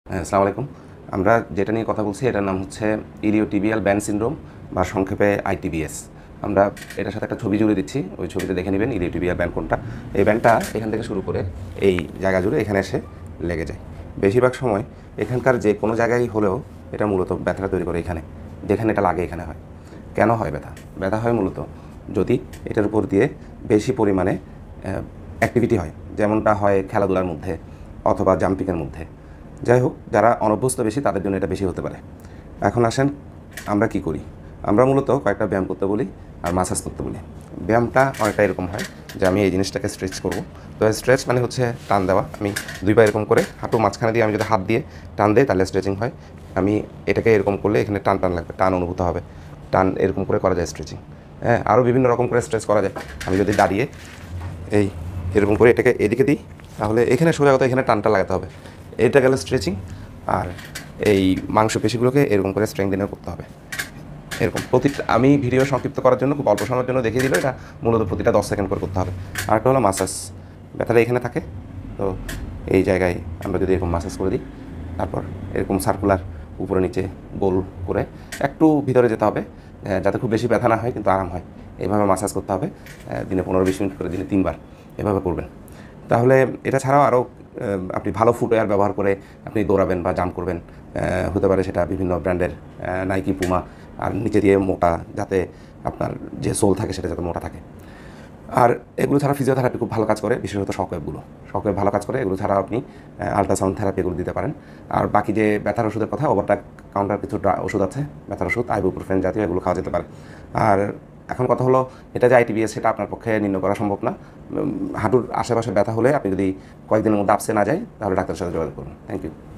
হ্যাঁ, আসসালামু আলাইকুম। আমরা যেটা নিয়ে কথা বলছি এটার নাম হচ্ছে ইলিওটিবিয়াল ব্যান্ড সিনড্রোম বা সংক্ষেপে আইটিবিএস। আমরা এটার সাথে একটা ছবি জুড়ে দিচ্ছি, ওই ছবিতে দেখে নেবেন ইলিওটিবিয়াল ব্যান্ড কোনটা। এই ব্যান্ডটা এখান থেকে শুরু করে এই জায়গা জুড়ে এখানে এসে লেগে যায়। বেশিরভাগ সময় এখানকার যে কোনো জায়গায় হলেও এটা মূলত ব্যথাটা তৈরি করে এখানে, যেখানে এটা লাগে এখানে হয়। কেন হয় ব্যথা? ব্যথা হয় মূলত যদি এটার উপর দিয়ে বেশি পরিমাণে অ্যাক্টিভিটি হয়, যেমনটা হয় খেলাধুলার মধ্যে অথবা জাম্পিংয়ের মধ্যে। যাই হোক, যারা অনভ্যস্ত বেশি তাদের জন্য এটা বেশি হতে পারে। এখন আসেন আমরা কি করি। আমরা মূলত কয়েকটা ব্যায়াম করতে বলি আর মাসাজ করতে বলি। ব্যায়ামটা অনেকটা এরকম হয় যে আমি এই জিনিসটাকে স্ট্রেচ করব। তো স্ট্রেচ মানে হচ্ছে টান দেওয়া। আমি দুই পা এরকম করে হাঁটুর মাঝখানে দিয়ে আমি যদি হাত দিয়ে টান দিই তাহলে স্ট্রেচিং হয়। আমি এটাকে এরকম করলে এখানে টান টান লাগবে, টান অনুভূত হবে। টান এরকম করে করা যায় স্ট্রেচিং। হ্যাঁ, আরও বিভিন্ন রকম করে স্ট্রেচ করা যায়। আমি যদি দাঁড়িয়ে এই এরকম করে এটাকে এদিকে দিই তাহলে এখানে সোজা কথা এখানে টানটা লাগাতে হবে। এটা গেল স্ট্রেচিং। আর এই মাংসপেশিগুলোকে এরকম করে স্ট্রেংথেনিং করতে হবে। এরকম প্রতিটা আমি ভিডিও সংক্ষিপ্ত করার জন্য খুব অল্প সময়ের জন্য দেখিয়ে দিল, এটা মূলত প্রতিটা 10 সেকেন্ড করে করতে হবে। আরেকটা হলো মাসাজ। ব্যথাটা এখানে থাকে, তো এই জায়গায় আমরা যদি এরকম মাসাজ করে দিই, তারপর এরকম সার্কুলার উপরে নিচে গোল করে একটু ভিতরে যেতে হবে, যাতে খুব বেশি ব্যথা না হয় কিন্তু আরাম হয়। এইভাবে মাসাজ করতে হবে দিনে 15-20 মিনিট করে, দিনে 3 বার এভাবে করবেন। তাহলে এটা ছাড়াও আরও আপনি ভালো ফুটওয়্যার ব্যবহার করে আপনি দৌড়াবেন বা জাম্প করবেন। হতে পারে সেটা বিভিন্ন ব্র্যান্ডের নাইকি, পুমা, আর নিচে দিয়ে মোটা, যাতে আপনার যে সোল থাকে সেটা যাতে মোটা থাকে। আর এগুলো ছাড়া ফিজিওথেরাপি খুব ভালো কাজ করে, বিশেষত শকওয়েভগুলো। শকওয়েভ ভালো কাজ করে। এগুলো ছাড়া আপনি আল্ট্রাসাউন্ড থেরাপি এগুলো দিতে পারেন। আর বাকি যে ব্যথার ওষুধের কথা, ওভারটাইম কাউন্টার কিছু ওষুধ আছে, ব্যথার ওষুধ, আইবুপ্রোফেন জাতীয়, এগুলো খাওয়া যেতে পারে। আর এখন কথা হলো, এটা যে আইটিবিএস সেটা আপনার পক্ষে নির্ণয় করা সম্ভব না। হাঁটুর আশেপাশে ব্যথা হলে আপনি যদি কয়েকদিনের মধ্যে আপসে না যায় তাহলে ডাক্তারের সাথে যোগাযোগ করুন। Thank you.